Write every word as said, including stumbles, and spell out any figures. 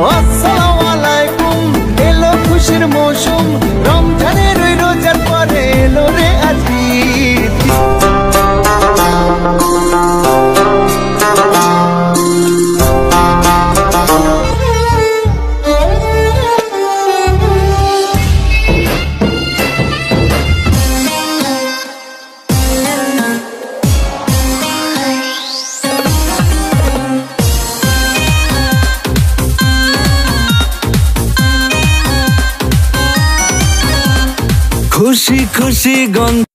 আসসালামু আলাইকুম এলো খুশির মৌসুম রমজানের ওই রোজার পরে এলো রে আজ ঈদ খুশি খুশি গন্ধ